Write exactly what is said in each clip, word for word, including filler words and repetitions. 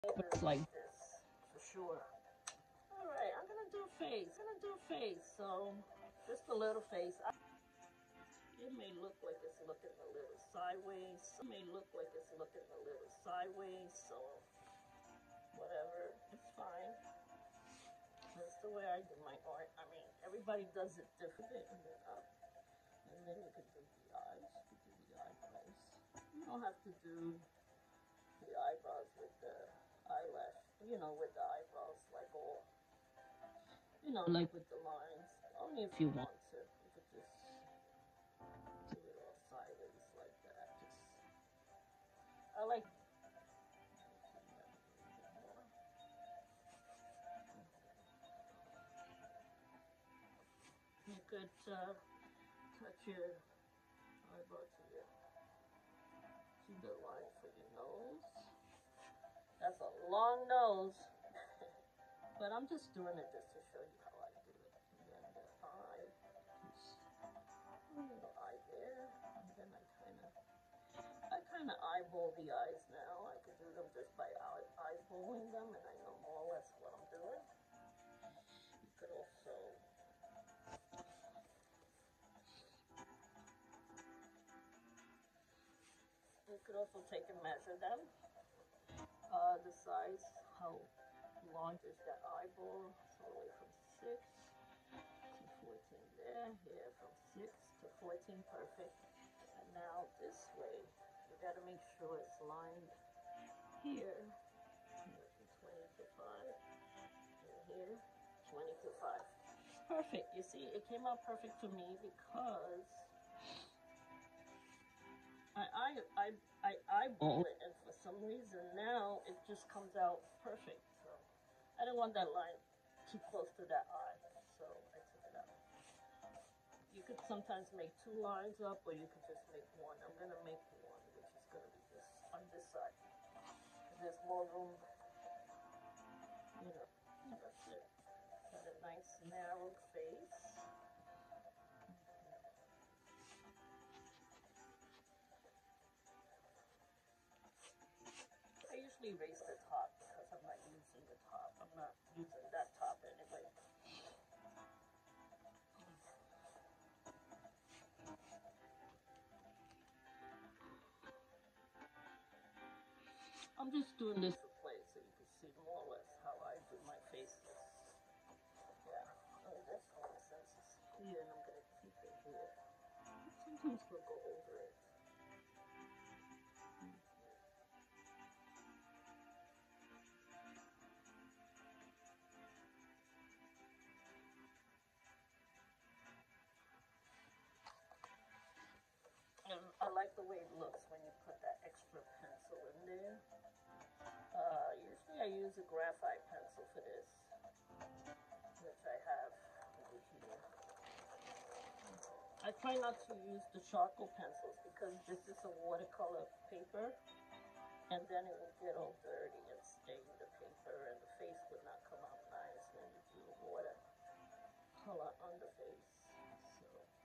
Looks like this for sure. All right, I'm gonna do face. I'm gonna do face. So just a little face. I, it may look like it's looking a little sideways. It may look like it's looking a little sideways. So whatever, it's fine. That's the way I do my art. I mean, everybody does it different, and then up, and then you can do the eyes. You can do the eyebrows. You don't have to do the eyebrows with the eyelash, you know, with the eyebrows, like all, you know, like with the lines. Only if you want to. You could just do it all sideways like that. Just, I like. You could uh, touch your eyebrow to your to the line for your nose. That's a long nose. But I'm just doing it just to show you how I do it. And then the eye, just a little eye there. And then I kind of, I kind of eyeball the eyes now. I could do them just by eye eyeballing them, and I know more or less what I'm doing. You could also, you could also take and measure them. Uh, the size, how large is that eyeball? It's all the way from six to fourteen there. Here from six to fourteen, perfect. And now this way, you got to make sure it's lined here, from twenty to five, and here, twenty to five. Perfect. You see, it came out perfect for me because I I I I eyeball it, and for some reason now it just comes out perfect. So I didn't want that line too close to that eye, so I took it out. You could sometimes make two lines up, or you could just make one. I'm gonna make one, which is gonna be this on this side. There's more room, you know. That's it. Got a nice narrow face. I usually erase the top because I'm not using the top. I'm not using that top anyway. I'm just doing this for play so you can see more or less how I do my faces. Yeah, oh, that's all the sense is here, and I'm going to keep it here. Sometimes we'll go over it. And I like the way it looks when you put that extra pencil in there. Uh, usually I use a graphite pencil for this, which I have over here. I try not to use the charcoal pencils because this is a watercolor paper, and then it will get all dirty and stain the paper, and the face would not come out nice when you do the watercolor on the face. So.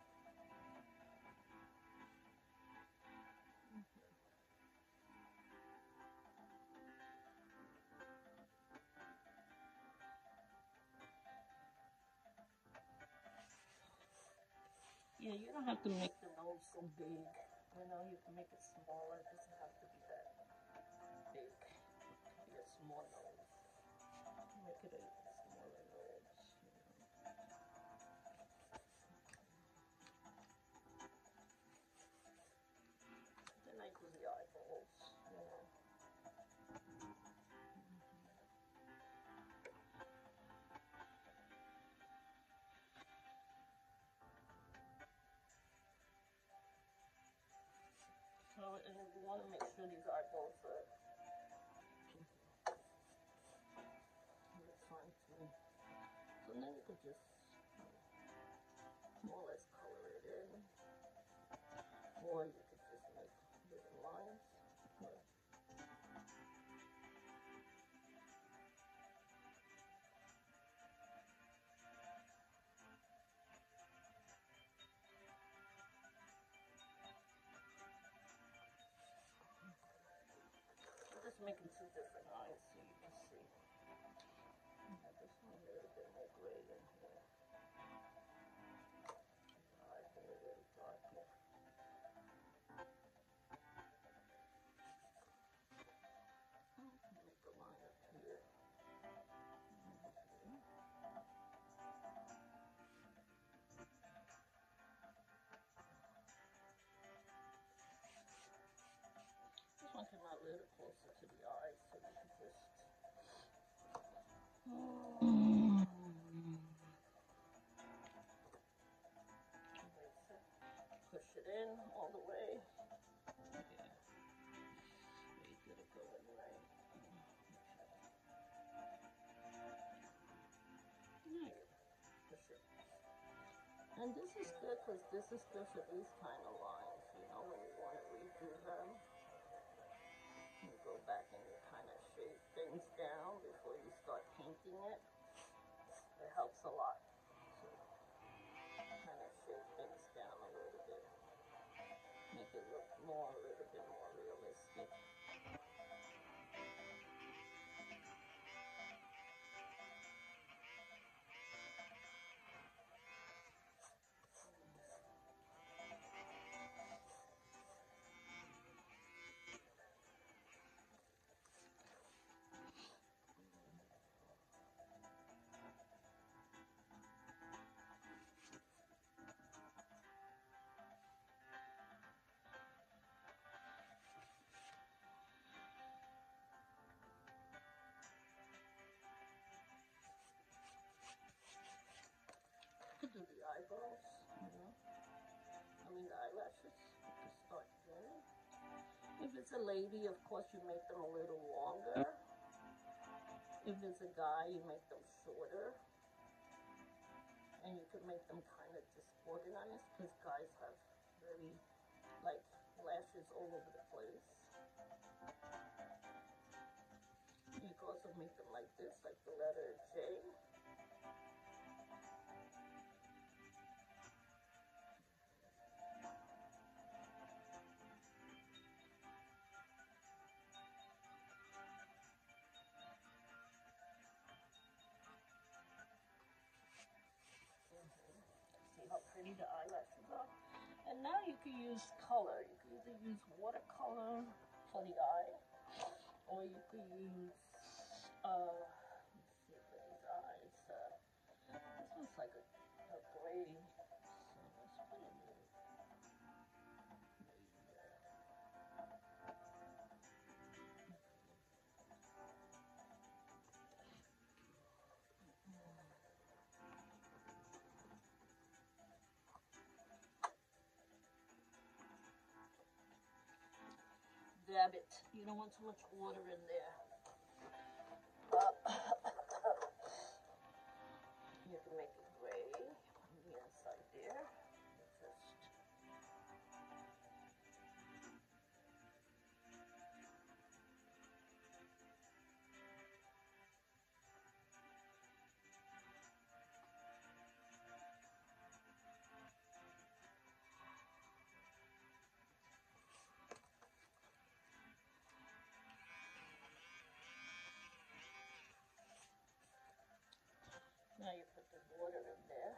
Yeah, you don't have to make the nose so big. You know, you can make it smaller. It doesn't have to be that big. It can be a small nose. Make it a smaller nose. You know. Then I do the eyeballs. You know. So, and you want to make sure these eyeballs are fine too. So then you could just more or less color it in, or you could just make little lines. But I'm just making two different eyes so you And this is good because this is good for these kind of lines, you know, when you want to redo them. You go back and you kind of shade things down before you start painting it. It helps a lot. So kind of shade things down a little bit. Make it look more, a little bit more realistic. You could do the eyebrows, you know. I mean the eyelashes, you can start there. If it's a lady, of course you make them a little longer. If it's a guy, you make them shorter. And you can make them kind of disorganized because guys have very, like, lashes all over the place. You can also make them like this, like the letter J. See how pretty the eyelashes are? And now you can use color. You can either use watercolor for the eye, or you can use, uh, let's see for these eyes. Uh, this one's like a, a gray. So let's put a little gray there. Dab it. You don't want too much water in there. Uh, you can make it gray on the inside there. Just now you put the water in there.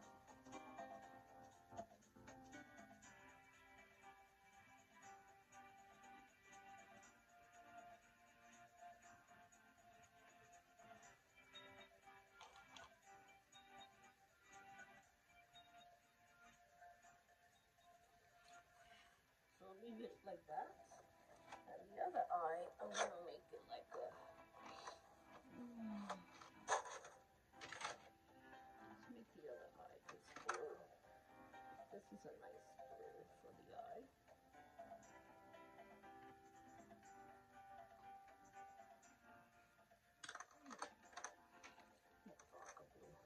So leave it like that. And the other eye, I'm gonna make it like a. Mm, let's make the other eye this blue. This is a nice blue for the eye. Darker blue.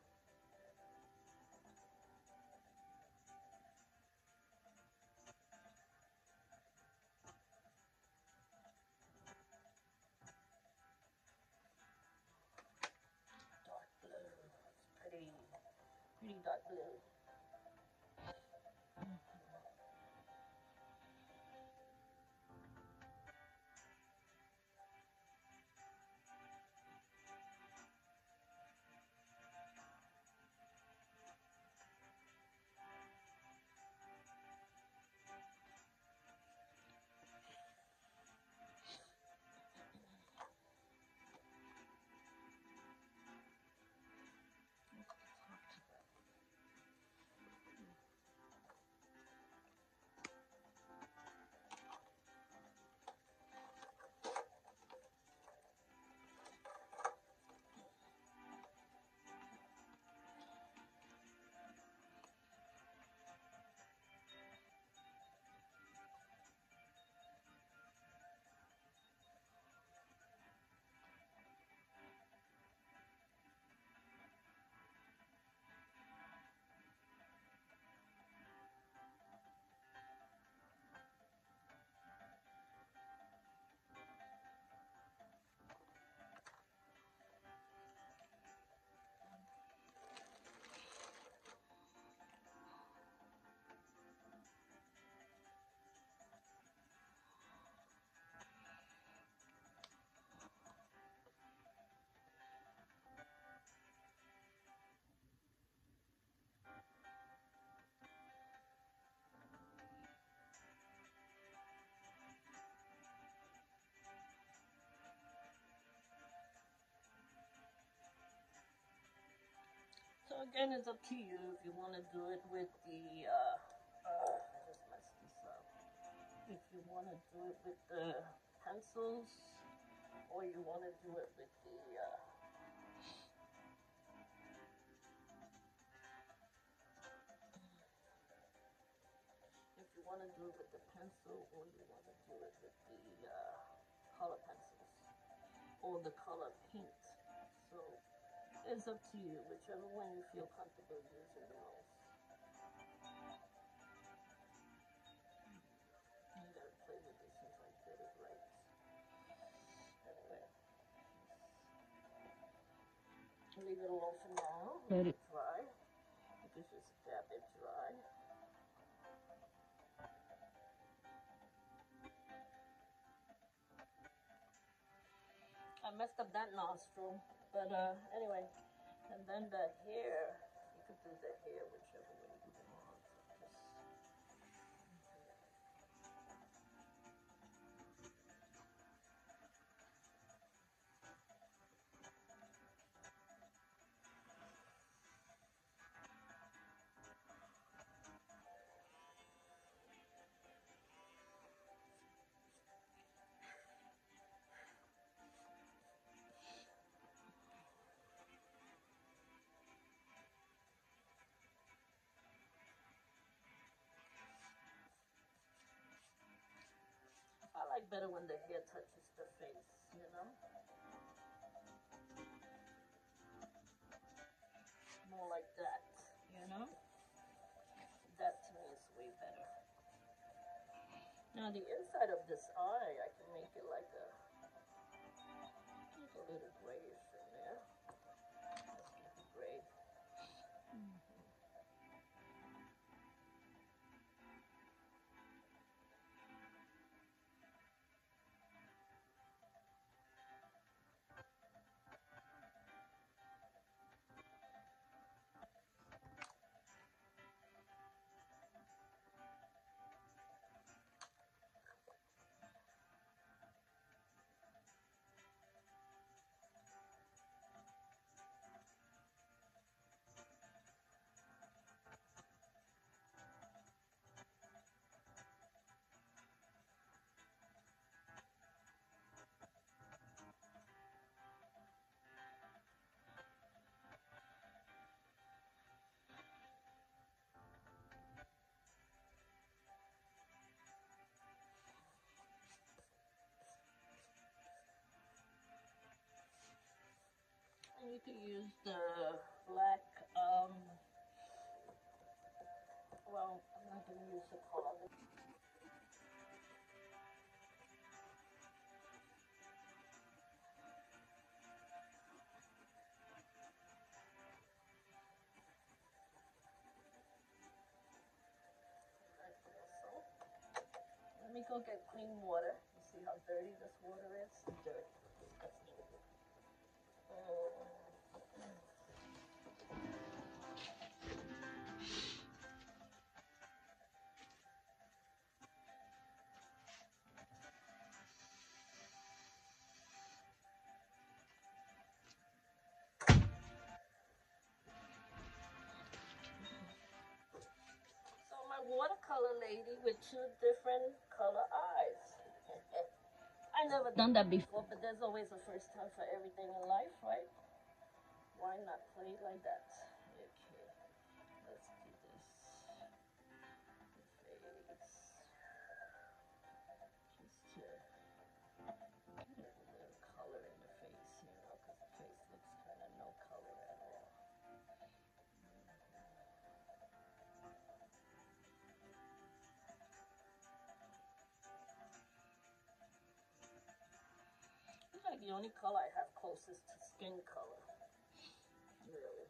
Dark blue. It's pretty, pretty dark blue. again, it's up to you if you want to do it with the, uh, uh, I just messed this up. If you want to do it with the pencils, or you want to do it with the, uh, if you want to do it with the pencil, or you want to do it with the, uh, color pencils, or the color paint. So, it's up to you, whichever one you feel comfortable using the most. I gotta play with this since I did it right. Anyway, leave it alone for now. Let it dry. You can just dab it dry. I messed up that nostril, but uh, anyway. And then the hair, you could do the hair whichever way you want. So just, I like better when the hair touches the face, you know? More like that, you know? That to me is way better. Now the inside of this eye, I can make it like a, like a little grayish in there. Let's make it gray. Mm-hmm. And you can use the black, um, well, I'm not going to use the color. Let me go get clean water. You see how dirty this water is? Dirty. So my watercolor lady with two different color eyes. I never done that before, but there's always a first time for everything in life, right? Why not play like that? Okay, let's do this. The face. Just to get a little color in the face, you know, because the face looks kind of no color at all. It's like the only color I have closest to skin color, really.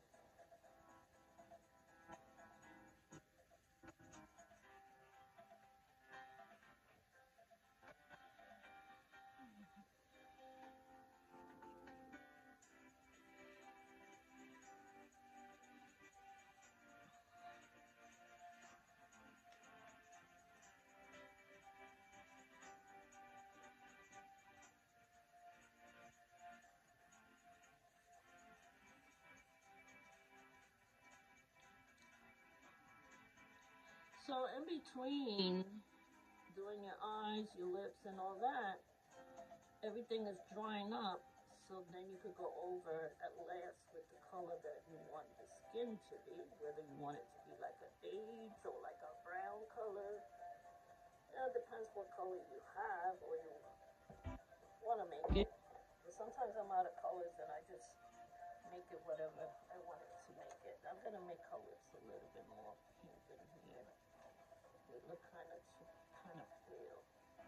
So in between doing your eyes, your lips, and all that, everything is drying up. So then you could go over at last with the color that you want the skin to be, whether you want it to be like a beige or like a brown color. You know, it depends what color you have or you want to make it. But sometimes I'm out of colors and I just make it whatever I want it to make it. I'm going to make her lips a little bit more pink in here. They look kind of kind of pale.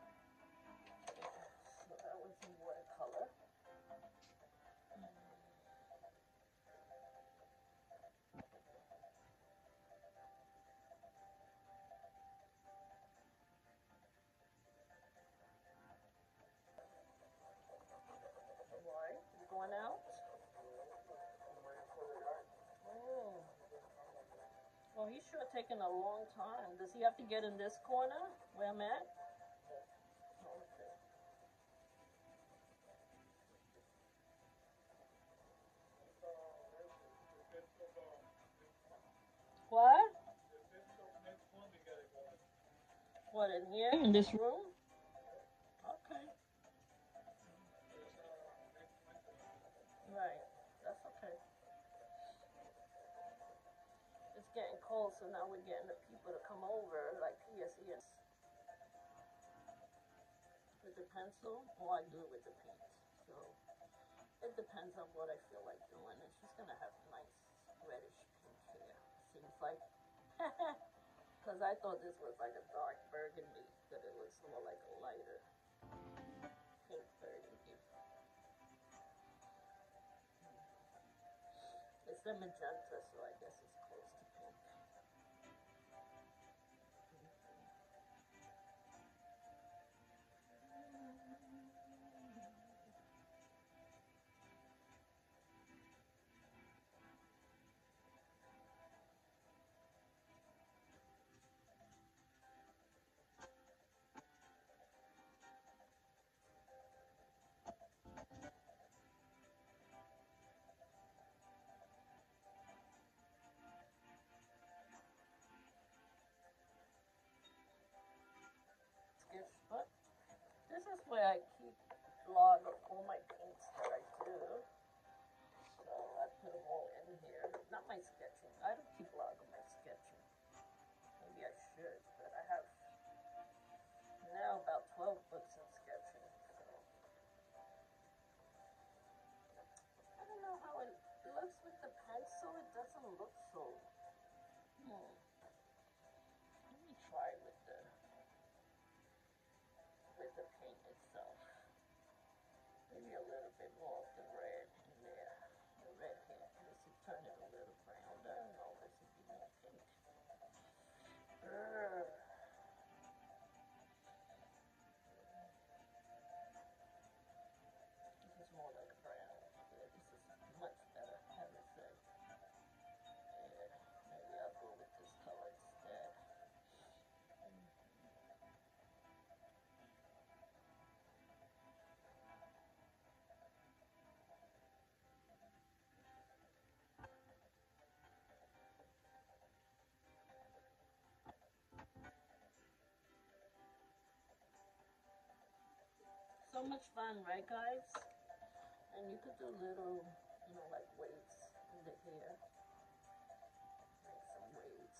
So that was in watercolor. Why? You going out? Oh. Well, he's sure taking a long time. Does he have to get in this corner where I'm at? Okay. What? What, in here? In this room? Okay. Right. That's okay. It's getting cold, so now we're getting the people to come over, like P S E S. With the pencil, or I do it with the paint. So it depends on what I feel like doing. And she's gonna have nice reddish pink hair. Seems like. Because I thought this was like a dark burgundy, but it looks more like a lighter pink burgundy. It's the magenta, so I guess it's close to pink. But this is where I keep log of all my paints that I do. So I put them all in here. Not my sketching. I don't keep log of my sketching. Maybe I should, but I have now about twelve books in sketching. So I don't know how it looks with the pencil. It doesn't look so. Hmm. Let me try with the with the paint itself. Maybe a little bit more of the red in there. The red here. This will turn it a little browner. No, this will be more pink. Urgh. This is more like brown. Yeah, this is much better, I would say. Yeah, maybe I'll go with this color instead. So much fun, right, guys? And you could do little, you know, like waves in the hair. Make some waves.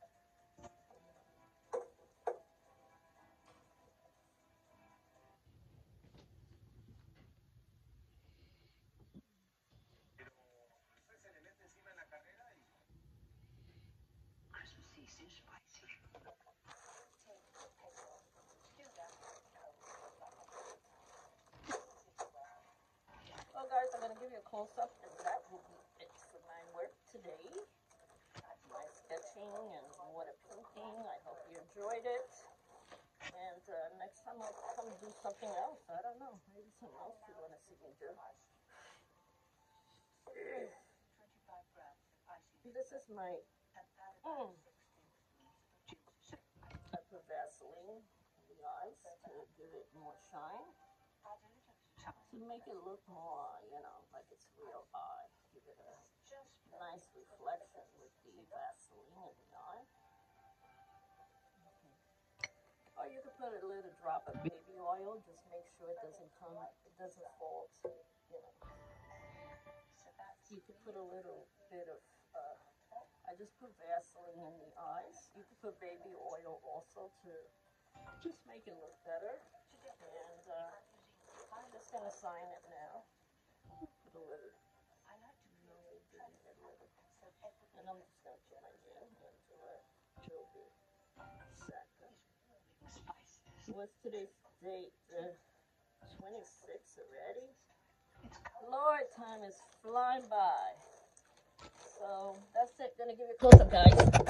Well, guys, I'm going to give you a close-up, and that will be it for my work today. My sketching and water painting. I hope you enjoyed it. And uh, next time I'll come do something else. I don't know. Maybe something else you want to see me do. This is my... Mm, I put Vaseline in the eyes to give it more shine. To make it look more, you know, like it's real eye. Give it a nice reflection with the Vaseline in the eye. Or you could put a little drop of baby oil. Just make sure it doesn't come, it doesn't fall. To, you know. You could put a little bit of. Uh, I just put Vaseline in the eyes. You could put baby oil also to just make it look better. And uh, I'm just gonna sign it now. Put a little. And I'm just gonna put my name into it. It'll be second. What's today's date? The twenty-sixth already? Lord, time is flying by. So that's it. Gonna give you a close up, guys.